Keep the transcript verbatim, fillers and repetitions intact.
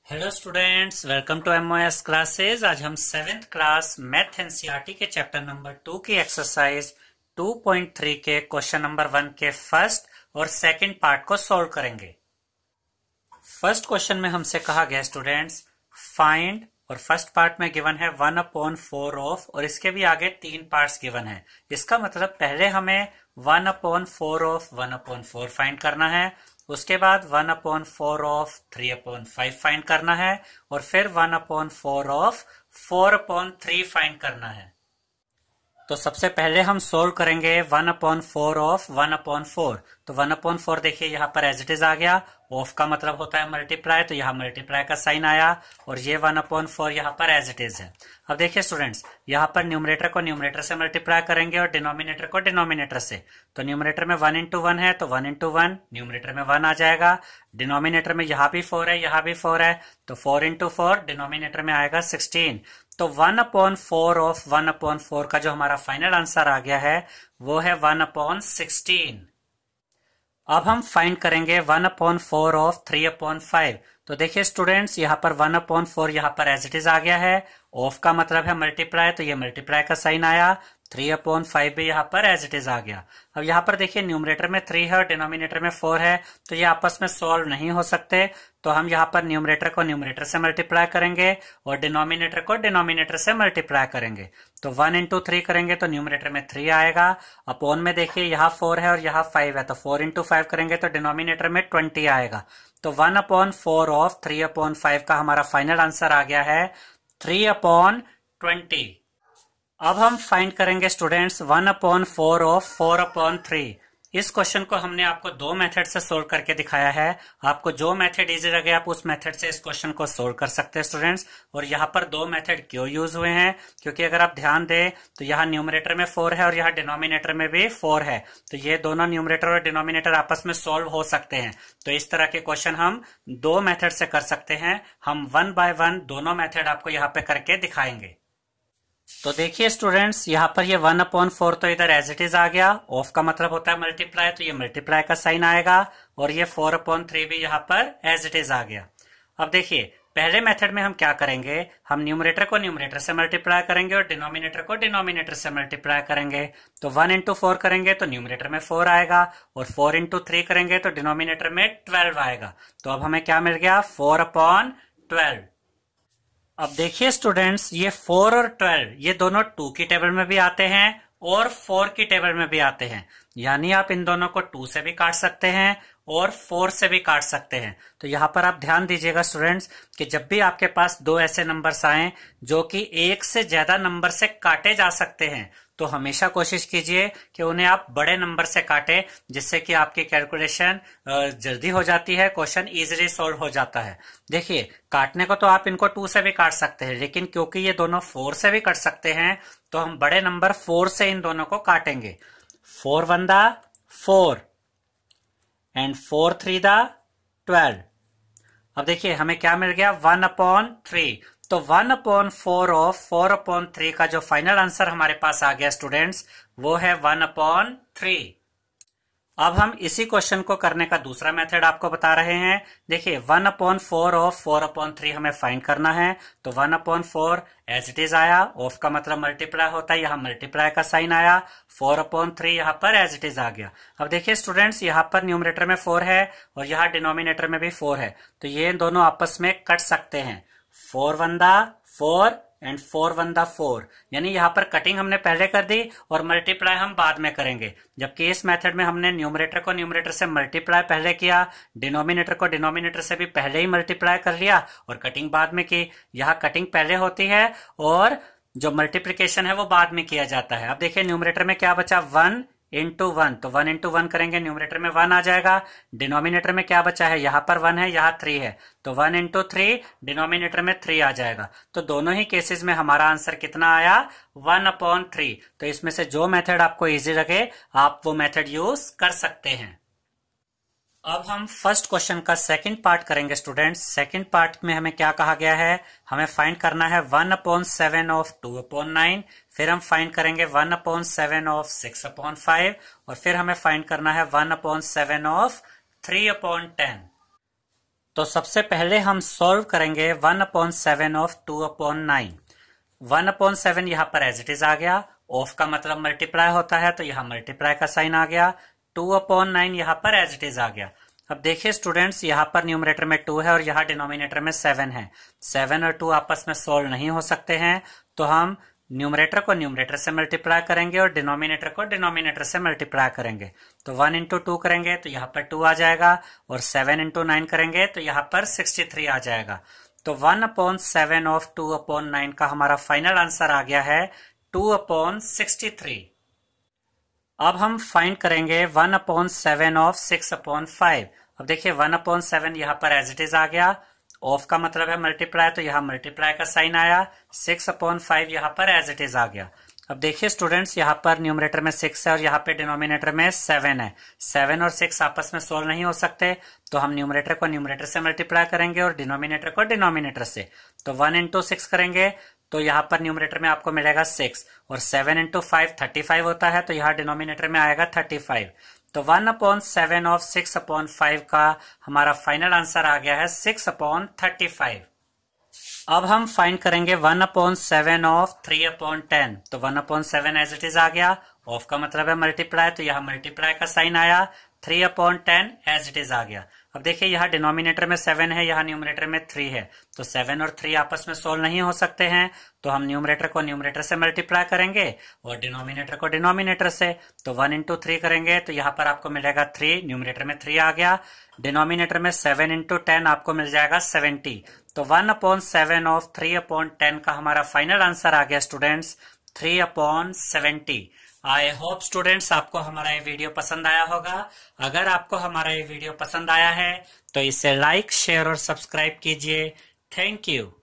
Hello students, welcome to MOS classes. आज हम seventh class math NCERT के chapter number two की exercise two point three के question number one के first और सेकंड पार्ट को सॉल्व करेंगे। फर्स्ट क्वेश्चन में हमसे कहा गया स्टूडेंट्स फाइंड, और फर्स्ट पार्ट में गिवन है वन अपॉन फोर ऑफ, और इसके भी आगे तीन पार्ट्स गिवन है। इसका मतलब पहले हमें one upon four of one upon four find करना है, उसके बाद one upon four of three upon five find करना है, और फिर one upon four of four upon three find करना है। तो सबसे पहले हम सोल्व करेंगे one upon four of one upon four. तो वन अपॉन फोर देखिए यहाँ पर एज इट इज आ गया, ऑफ का मतलब होता है मल्टीप्लाई, तो यहाँ मल्टीप्लाई का साइन आया, और ये वन अपॉन फोर यहाँ पर एज इट इज है। अब देखिए स्टूडेंट्स, यहाँ पर न्यूमरेटर को न्यूमरेटर से मल्टीप्लाई करेंगे और डिनोमिनेटर को डिनोमिनेटर से। तो न्यूमरेटर में वन इंटू वन है, तो वन इंटू वन न्यूमरेटर में वन आ जाएगा। डिनोमिनेटर में यहाँ भी फोर है, यहाँ भी फोर है, तो फोर इंटू फोर डिनोमिनेटर में आएगा सिक्सटीन। तो one upon four of one upon four का जो हमारा फाइनल आंसर आ गया है वो है वन अपॉन सिक्सटीन। अब हम फाइंड करेंगे one upon four of three upon five. तो देखिए स्टूडेंट्स, यहाँ पर वन अपॉन फोर यहाँ पर एज इट इज आ गया है, ऑफ का मतलब है मल्टीप्लाई, तो ये मल्टीप्लाई का साइन आया। थ्री अपॉन फाइव भी यहाँ पर एज इट इज आ गया। अब यहाँ पर देखिए न्यूमरेटर में थ्री है और डिनोमिनेटर में फोर है, तो ये आपस में सॉल्व नहीं हो सकते। तो हम यहाँ पर न्यूमरेटर को न्यूमरेटर से मल्टीप्लाई करेंगे और डिनोमिनेटर को डिनोमिनेटर से मल्टीप्लाई करेंगे। तो वन इंटू थ्री करेंगे तो न्यूमरेटर में थ्री आएगा। अपॉन में देखिए यहाँ फोर है और यहाँ फाइव है, तो फोर इंटू फाइव करेंगे तो डिनोमिनेटर में ट्वेंटी आएगा। तो one upon four of three upon five का हमारा फाइनल आंसर आ गया है थ्री अपॉन ट्वेंटी। अब हम फाइंड करेंगे students one upon four of four upon three. इस क्वेश्चन को हमने आपको दो मेथड से सोल्व करके दिखाया है। आपको जो मेथड इजी लगे आप उस मेथड से इस क्वेश्चन को सोल्व कर सकते हैं स्टूडेंट्स। और यहाँ पर दो मेथड क्यों यूज हुए हैं, क्योंकि अगर आप ध्यान दें तो यहाँ न्यूमरेटर में फोर है और यहाँ डिनोमिनेटर में भी फोर है, तो ये दोनों न्यूमरेटर और डिनोमिनेटर आपस में सोल्व हो सकते हैं। तो इस तरह के क्वेश्चन हम दो मेथड से कर सकते हैं। हम वन बाय वन दोनों मेथड आपको यहाँ पे करके दिखाएंगे। तो देखिए स्टूडेंट्स, यहाँ पर ये वन अपॉन फोर तो इधर एज इट इज आ गया, ऑफ का मतलब होता है मल्टीप्लाई, तो ये मल्टीप्लाई का साइन आएगा, और ये फोर अपॉन थ्री भी यहाँ पर एज इट इज आ गया। अब देखिए पहले मेथड में हम क्या करेंगे, हम न्यूमरेटर को न्यूमरेटर से मल्टीप्लाई करेंगे और डिनोमिनेटर को डिनोमिनेटर से मल्टीप्लाई करेंगे। तो वन इंटू फोर करेंगे तो न्यूमरेटर में फोर आएगा, और फोर इंटू थ्री करेंगे तो डिनोमिनेटर में ट्वेल्व आएगा। तो अब हमें क्या मिल गया, फोर अपॉन ट्वेल्व। अब देखिए स्टूडेंट्स, ये फोर और ट्वेल्व ये दोनों टू की टेबल में भी आते हैं और फोर की टेबल में भी आते हैं, यानी आप इन दोनों को टू से भी काट सकते हैं और फोर से भी काट सकते हैं। तो यहाँ पर आप ध्यान दीजिएगा स्टूडेंट्स कि जब भी आपके पास दो ऐसे नंबर्स आए जो कि एक से ज्यादा नंबर से काटे जा सकते हैं, तो हमेशा कोशिश कीजिए कि उन्हें आप बड़े नंबर से काटें, जिससे कि आपकी कैलकुलेशन जल्दी हो जाती है, क्वेश्चन इजीली सॉल्व हो जाता है। देखिए काटने को तो आप इनको टू से भी काट सकते हैं, लेकिन क्योंकि ये दोनों फोर से भी कट सकते हैं तो हम बड़े नंबर फोर से इन दोनों को काटेंगे। फोर वन दा फोर एंड फोर थ्री दा ट्वेल्व। अब देखिए हमें क्या मिल गया, वन अपॉन थ्री। तो one upon four of four upon three का जो फाइनल आंसर हमारे पास आ गया स्टूडेंट्स वो है वन अपॉन थ्री। अब हम इसी क्वेश्चन को करने का दूसरा मेथड आपको बता रहे हैं। देखिए one upon four of four upon three हमें फाइंड करना है। तो one upon four as it is आया, ऑफ का मतलब मल्टीप्लाई होता है, यहाँ मल्टीप्लाई का साइन आया। फोर अपॉन थ्री यहाँ पर एज इट इज आ गया। अब देखिए स्टूडेंट्स, यहाँ पर न्यूमरेटर में फोर है और यहाँ डिनोमिनेटर में भी फोर है, तो ये दोनों आपस में कट सकते हैं। फोर वन दा फोर एंड फोर वन दा फोर, यानी यहाँ पर कटिंग हमने पहले कर दी और मल्टीप्लाई हम बाद में करेंगे। जबकि इस मेथड में हमने न्यूमरेटर को न्यूमरेटर से मल्टीप्लाई पहले किया, डिनोमिनेटर को डिनोमिनेटर से भी पहले ही मल्टीप्लाई कर लिया और कटिंग बाद में की। यहाँ कटिंग पहले होती है और जो मल्टीप्लीकेशन है वो बाद में किया जाता है। अब देखिए न्यूमरेटर में क्या बचा, वन इंटू वन, तो वन इंटू वन करेंगे न्यूमरेटर में वन आ जाएगा। डिनोमिनेटर में क्या बचा है, यहाँ पर वन है, यहाँ थ्री है, तो वन इंटू थ्री डिनोमिनेटर में थ्री आ जाएगा। तो दोनों ही केसेस में हमारा आंसर कितना आया, वन अपॉन थ्री। तो इसमें से जो मेथड आपको इजी लगे आप वो मेथड यूज कर सकते हैं। अब हम फर्स्ट क्वेश्चन का सेकंड पार्ट करेंगे स्टूडेंट्स। सेकंड पार्ट में हमें क्या कहा गया है, हमें फाइंड करना है one upon seven of two upon nine, फिर हम फाइंड करेंगे one upon seven of six upon five, और फिर हमें फाइंड करना है one upon seven of three upon ten. तो सबसे पहले हम सॉल्व करेंगे one upon seven of two upon nine. One upon seven यहाँ पर एज इट इज आ गया, ऑफ का मतलब मल्टीप्लाई होता है तो यहाँ मल्टीप्लाई का साइन आ गया, टू अपॉन नाइन यहाँ पर एज इट इज आ गया। अब देखिए स्टूडेंट्स, यहाँ पर न्यूमरेटर में टू है और यहाँ डिनोमिनेटर में सेवन है। सेवन और टू आपस में सोल्व नहीं हो सकते हैं, तो हम न्यूमरेटर को न्यूमरेटर से मल्टीप्लाई करेंगे और डिनोमिनेटर को डिनोमिनेटर से मल्टीप्लाई करेंगे। तो वन इंटू टू करेंगे तो यहाँ पर टू आ जाएगा, और सेवन इंटू नाइन करेंगे तो यहाँ पर सिक्सटी थ्री आ जाएगा। तो one upon seven of two upon nine का हमारा फाइनल आंसर आ गया है टू अपॉन सिक्सटी थ्री। अब हम फाइंड करेंगे one upon seven of six upon five. अब देखिए वन अपॉन सेवन यहाँ पर एज इट इज आ गया, ऑफ का मतलब है मल्टीप्लाई तो यहाँ मल्टीप्लाई का साइन आया, सिक्स अपॉन फाइव यहाँ पर एज इट इज आ गया। अब देखिए स्टूडेंट्स, यहाँ पर न्यूमरेटर में सिक्स है और यहाँ पे डिनोमिनेटर में सेवन है। सेवन और सिक्स आपस में सोल्व नहीं हो सकते, तो हम न्यूमरेटर को न्यूमरेटर से मल्टीप्लाई करेंगे और डिनोमिनेटर को डिनोमिनेटर से। तो वन इंटू सिक्स करेंगे तो यहाँ पर न्यूमरेटर में आपको मिलेगा सिक्स, और seven into five thirty five होता है तो यहाँ डिनोमिनेटर में आएगा थर्टी फाइव। तो one upon seven of six upon five का हमारा फाइनल आंसर आ गया है सिक्स अपॉन थर्टी फाइव। अब हम फाइंड करेंगे one upon seven of three upon ten. तो one upon seven as it is आ गया, ऑफ का मतलब है मल्टीप्लाई तो यहाँ मल्टीप्लाई का साइन आया, three upon ten as it is आ गया। अब देखिए यहाँ डिनोमिनेटर में सेवन है, यहाँ न्यूमरेटर में थ्री है, तो सेवन और थ्री आपस में सोल्व नहीं हो सकते हैं, तो हम न्यूमरेटर को न्यूमरेटर से मल्टीप्लाई करेंगे और डिनोमिनेटर को डिनोमिनेटर से। तो वन इंटू थ्री करेंगे तो यहाँ पर आपको मिलेगा थ्री, न्यूमरेटर में थ्री आ गया, डिनोमिनेटर में सेवन इंटू टेन आपको मिल जाएगा सेवेंटी। तो one upon seven of three upon ten का हमारा फाइनल आंसर आ गया students three upon seventy. I hope students आपको हमारा ये वीडियो पसंद आया होगा। अगर आपको हमारा ये वीडियो पसंद आया है तो इसे लाइक, शेयर और सब्सक्राइब कीजिए। Thank you.